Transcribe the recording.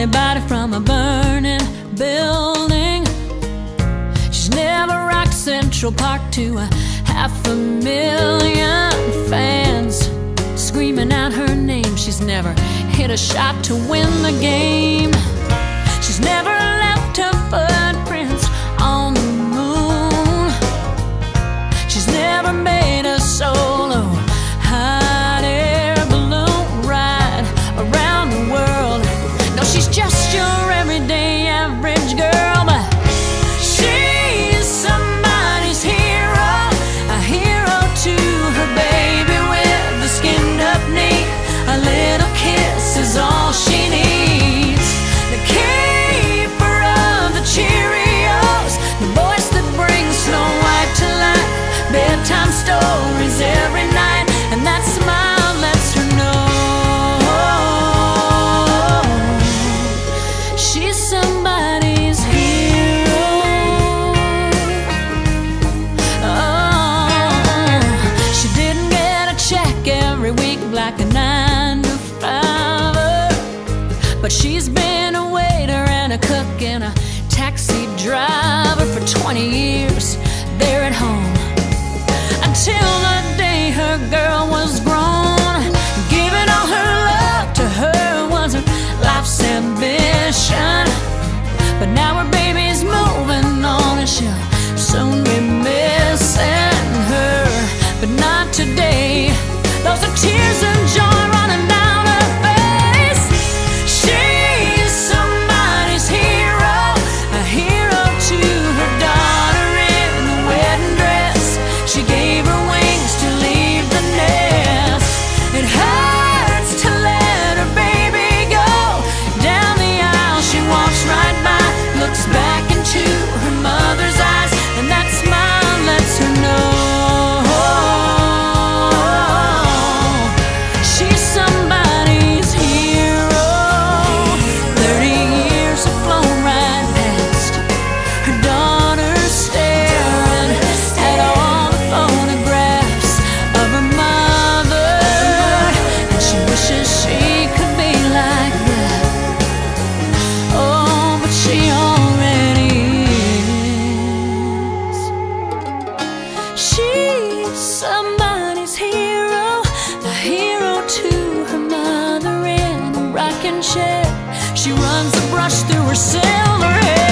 anybody from a burning building. She's never rocked Central Park to a 500,000 fans screaming out her name. She's never hit a shot to win the game. She's never left her footprints on the moon. She's never made a solo hot air balloon ride around the world. No, she's just your everyday average girl, but she's somebody's hero, a hero to her baby with a skinned up knee. A little kiss is all she needs. The keeper of the Cheerios, the voice that brings Snow White to life. Bedtime stories every night, and that smile lets her know she's somebody's hero. Oh, she didn't get a check every week like a 9-to-5er, but she's been a waiter and a cook and a taxi driver for 20 years there at home, until the day her girl was grown. Giving all her love to her was her life's ambition, but now her baby's moving on and she'll soon be missing her. But not today. Those are tears of joy running down her face. She's somebody's hero, a hero to her daughter in a wedding dress. She gave her wings to leave the nest. It hurts to let her baby go. Down the aisle she walks right by, looks back into her mother's eyes, and that smile lets her know she's somebody's hero. 30 years have flown right past. Her daughter's staring at all the photographs of her mother, and she wishes she could be like that. Oh, but she already is. She's somebody's hero, a hero to her mother in a rocking chair. She runs a brush through her silver hair.